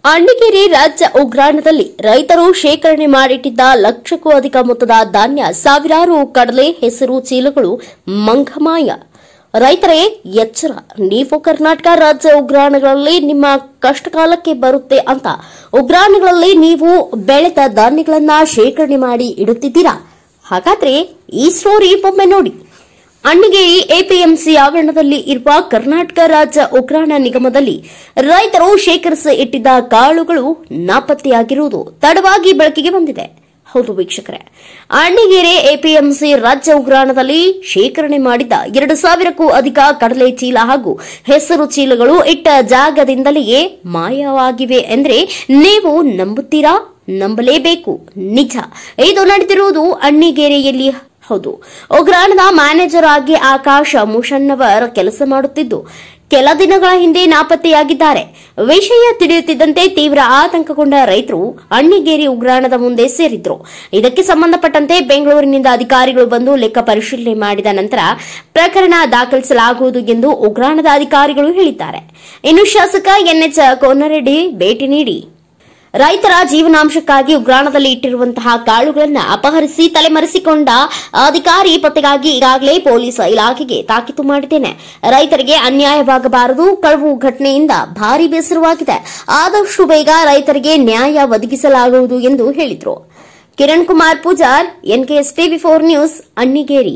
ಅಣ್ಣಿಗೇರಿ ರಾಜ್ಯ ಉಗ್ರಾಣದಲ್ಲಿ ರೈತರು ಶೇಖರಣೆ ಮಾಡಿಟ್ಟಿದ್ದ ಲಕ್ಷಕ್ಕೂ ಅಧಿಕ ಮೊತ್ತದ ಧಾನ್ಯ, ಸಾವಿರಾರು ಕಡಲೆ, ಹೆಸರು ಚೀಲಗಳು ಮಂಗಮಾಯ. ರೈತರೇ ಎಚ್ಚರ, ನೀವು ಕರ್ನಾಟಕ ರಾಜ್ಯ ಉಗ್ರಾಣಗಳಲ್ಲಿ ನಿಮ್ಮ ಕಷ್ಟಕಾಲಕ್ಕೆ ಬರುತ್ತೆ ಅಂತ ಉಗ್ರಾಣಗಳಲ್ಲಿ ನೀವು ಬೆಳೆದ ಧಾನ್ಯಗಳನ್ನ ಶೇಖರಣೆ ಮಾಡಿ ಇಡುತ್ತಿದ್ದೀರಾ? ಹಾಗಾದ್ರೆ ಈ ಸ್ಟೋರಿ ಒಮ್ಮೆ ನೋಡಿ. ಅಣ್ಣಿಗೇರಿ ಎಪಿಎಂಸಿ ಆವರಣದಲ್ಲಿ ಇರುವ ಕರ್ನಾಟಕ ರಾಜ್ಯ ಉಗ್ರಾಣ ನಿಗಮದಲ್ಲಿ ರೈತರು ಶೇಖರಿಸಿ ಇಟ್ಟಿದ್ದ ಕಾಳುಗಳು ನಾಪತ್ತೆಯಾಗಿರುವುದು ತಡವಾಗಿ ಬೆಳಕಿಗೆ ಬಂದಿದೆ. ಹೌದು ವೀಕ್ಷಕರೇ, ಅಣ್ಣಿಗೇರಿ ಎಪಿಎಂಸಿ ರಾಜ್ಯ ಉಗ್ರಾಣದಲ್ಲಿ ಶೇಖರಣೆ ಮಾಡಿದ್ದ 2,000ಕ್ಕೂ ಅಧಿಕ ಕಡಲೆ ಚೀಲ ಹಾಗೂ ಹೆಸರು ಚೀಲಗಳು ಇಟ್ಟ ಜಾಗದಿಂದಲೇ ಮಾಯವಾಗಿವೆ ಎಂದರೆ ನೀವು ನಂಬುತ್ತೀರಾ? ನಂಬಲೇಬೇಕು. ನಿಜ, ಇದು ನಡೆದಿರುವುದು ಅಣ್ಣಿಗೇರಿಯಲ್ಲಿ. ಹೌದು, ಉಗ್ರಾಣದ ಮ್ಯಾನೇಜರ್ ಆಗಿ ಆಕಾಶ್ ಮುಷನ್ನವರ್ ಕೆಲಸ ಮಾಡುತ್ತಿದ್ದು ಕೆಲ ದಿನಗಳ ಹಿಂದೆ ನಾಪತ್ತೆಯಾಗಿದ್ದಾರೆ. ವಿಷಯ ತಿಳಿಯುತ್ತಿದ್ದಂತೆ ತೀವ್ರ ಆತಂಕಗೊಂಡ ರೈತರು ಅಣ್ಣಿಗೇರಿ ಉಗ್ರಾಣದ ಮುಂದೆ ಸೇರಿದ್ರು. ಇದಕ್ಕೆ ಸಂಬಂಧಪಟ್ಟಂತೆ ಬೆಂಗಳೂರಿನಿಂದ ಅಧಿಕಾರಿಗಳು ಬಂದು ಲೆಕ್ಕ ಪರಿಶೀಲನೆ ಮಾಡಿದ ನಂತರ ಪ್ರಕರಣ ದಾಖಲಿಸಲಾಗುವುದು ಎಂದು ಉಗ್ರಾಣದ ಅಧಿಕಾರಿಗಳು ಹೇಳಿದ್ದಾರೆ. ಇನ್ನು ಶಾಸಕ ಎನ್ಎಚ್ ಕೋನರೆಡ್ಡಿ ಭೇಟಿ ನೀಡಿ ರೈತರ ಜೀವನಾಂಶಕ್ಕಾಗಿ ಉಗ್ರಾಣದಲ್ಲಿ ಇಟ್ಟಿರುವಂತಹ ಕಾಳುಗಳನ್ನು ಅಪಹರಿಸಿ ತಲೆಮರೆಸಿಕೊಂಡ ಅಧಿಕಾರಿ ಪತ್ತೆಗಾಗಿ ಈಗಾಗಲೇ ಪೊಲೀಸ್ ಇಲಾಖೆಗೆ ತಾಕೀತು ಮಾಡಿದ್ದೇನೆ. ರೈತರಿಗೆ ಅನ್ಯಾಯವಾಗಬಾರದು. ಕಳವು ಘಟನೆಯಿಂದ ಭಾರಿ ಬೇಸರವಾಗಿದೆ. ಆದಷ್ಟು ಬೇಗ ರೈತರಿಗೆ ನ್ಯಾಯ ಒದಗಿಸಲಾಗುವುದು ಎಂದು ಹೇಳಿದರು. ಕಿರಣ್ ಕುಮಾರ್ ಪೂಜಾರ್, ಎನ್ಕೆಎಸ್ ಟಿವಿ4 ನ್ಯೂಸ್, ಅಣ್ಣಿಗೇರಿ.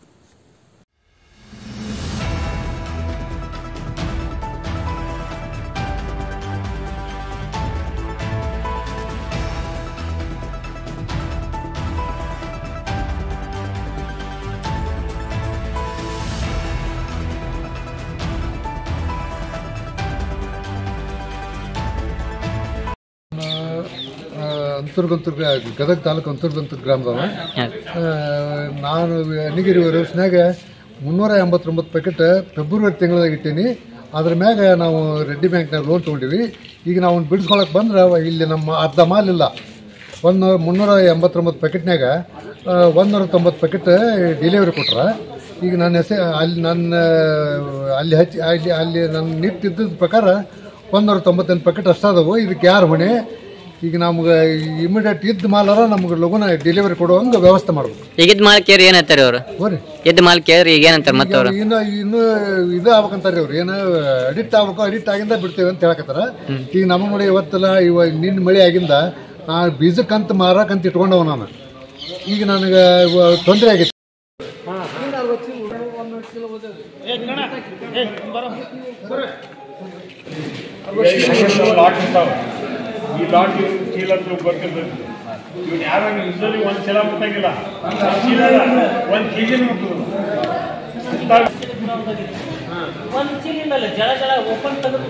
ಗದಗ ತಾಲೂಕು ಅಂತರ್ಗಂತೂರು ಗ್ರಾಮದವ. ನಾನು ಅಣ್ಣಿಗೇರಿ ವರ್ಷನಾಗ 389 ಪ್ಯಾಕೆಟ್ ಫೆಬ್ರವರಿ ತಿಂಗಳದಾಗ ಇಟ್ಟೀನಿ. ಅದ್ರ ಮ್ಯಾಗ ನಾವು ರೆಡ್ಡಿ ಬ್ಯಾಂಕ್ನಾಗ ಲೋನ್ ತೊಗೊಂಡಿವಿ. ಈಗ ನಾವು ಬಿಡಿಸ್ಕೊಳಕ್ಕೆ ಬಂದ್ರೆ ಇಲ್ಲಿ ನಮ್ಮ ಅರ್ಧ ಮಾಲ್ ಇಲ್ಲ. 389 ಪ್ಯಾಕೆಟ್ನಾಗ 190 ಪ್ಯಾಕೆಟ್ ಡೆಲಿವರಿ ಕೊಟ್ರ. ಈಗ ನನ್ನ ಅಲ್ಲಿ ನನ್ನ ನಿಟ್ಟಿದ್ದ ಪ್ರಕಾರ 198 ಪ್ಯಾಕೆಟ್ ಅಷ್ಟಾದವು. ಇದಕ್ಕೆ ಯಾರು ಹೊಣೆ? ಈಗ ನಮ್ಗೆ ಇಮಿಡಿಯೇಟ್ ಇದ್ದ ಮಾಲಾರ ನಮ್ಗೆ ಲಗುನ ಡೆಲಿವರಿ ಕೊಡುವಂಗೆ ವ್ಯವಸ್ಥೆ ಮಾಡ್ಬೇಕು. ಈಗ ಇದ್ದ ಮಾಲ್ ಕೇರ್ ಏನಂತಾರೆ ಅವರು? ಇದ್ದ ಮಾಲ್ ಕೇರ್ ಈಗ ಏನಂತಾರೆ? ಮತ್ತೆ ಅವರು ಇನ್ನು ಇದು ಆಗ್ಬೇಕಂತಾರೆ ಅವ್ರು. ಏನು ಅಡಿಕ್ಟ್ ಆಗ್ಬೇಕು, ಅಡಿಕ್ಟ್ ಆಗಿಂದ ಬಿಡ್ತೇವೆ ಅಂತ ಹೇಳಕತ್ತಾರ. ಈಗ ನಮ್ಮ ನೋಡಿ ಇವತ್ತಲ್ಲ ನಿನ್ನ ಮಳೆ ಆಗಿಂದ ನಾನು ಬೀಜಕ್ಕಂತ ಮಾರಕ್ಕಂತ ಇಟ್ಕೊಂಡವ ನಾನು. ಈಗ ನನಗೆ ತೊಂದರೆ ಆಗಿತ್ತು. ಈ ಲಾಟ್ ಚೀಲ ಬರ್ತಿರ್ಬೇಕು. ಇವ್ನು ಯಾರು ಯೂಸಲಿ ಒಂದು ಚೀಲ ಮುಟ್ಟಂಗಿಲ್ಲ, ಚೀಲ ಒಂದು ಕೆಜಿ ಮುಟ್ಟುದು. ಒಂದು ಚೀಲ ಜಳ ಜಳ ಓಪನ್ ತೆಗೆದು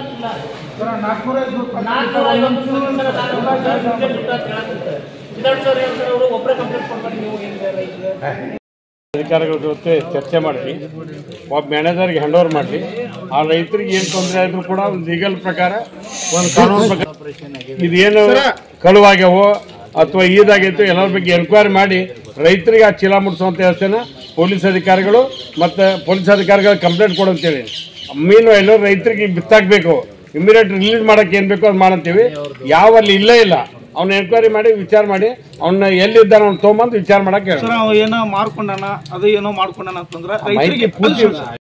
ಅವರು ಒಬ್ಬರೇ ಕಂಪ್ಲೇಂಟ್ ಕೊಡ್ತಾರೆ. ನೀವು ಅಧಿಕಾರಿಗಳ ಜೊತೆ ಚರ್ಚೆ ಮಾಡಿ ಒಬ್ಬ ಮ್ಯಾನೇಜರ್ಗೆ ಹ್ಯಾಂಡ್ ಓವರ್ ಮಾಡಿ ಆ ರೈತರಿಗೆ ಏನು ತೊಂದರೆ ಆದ್ರೂ ಕೂಡ ಒಂದು ಲೀಗಲ್ ಪ್ರಕಾರ, ಒಂದು ಕಾನೂನು ಪ್ರಕಾರ ಇದೇನು ಕಳುವಾಗ್ಯಾವೋ ಅಥವಾ ಈದಾಗೈತೋ ಎಲ್ಲರ ಬಗ್ಗೆ ಎನ್ಕ್ವೈರಿ ಮಾಡಿ ರೈತರಿಗೆ ಆ ಚೀಲ ಮುಟ್ಟಿಸುವಂತ ವ್ಯವಸ್ಥೆನ ಪೊಲೀಸ್ ಅಧಿಕಾರಿಗಳು ಮತ್ತು ಪೊಲೀಸ್ ಅಧಿಕಾರಿಗಳು ಕಂಪ್ಲೇಂಟ್ ಕೊಡಂತೇಳಿ. ಮೀನು ಎಲ್ಲರೂ ರೈತರಿಗೆ ಬಿತ್ತಾಗಬೇಕು, ಇಮಿಡಿಯೇಟ್ ರಿಲೀಸ್ ಮಾಡೋಕೆ ಏನು ಬೇಕೋ ಅದು ಮಾಡಂತೀವಿ. ಯಾವಲ್ಲಿ ಇಲ್ಲೇ ಇಲ್ಲ ಅವ್ನ ಎನ್ಕ್ವೈರಿ ಮಾಡಿ ವಿಚಾರ ಮಾಡಿ ಅವನ್ನ ಎಲ್ಲಿದ್ದಾನ ಅವ್ನು ತೊಗೊಂಬಂದು ವಿಚಾರ ಮಾಡಕ್ಕೆ. ಏನೋ ಮಾರ್ಕೊಂಡಾನ, ಅದು ಏನೋ ಮಾಡ್ಕೊಂಡಾನ ಅಂತಂದ್ರೆ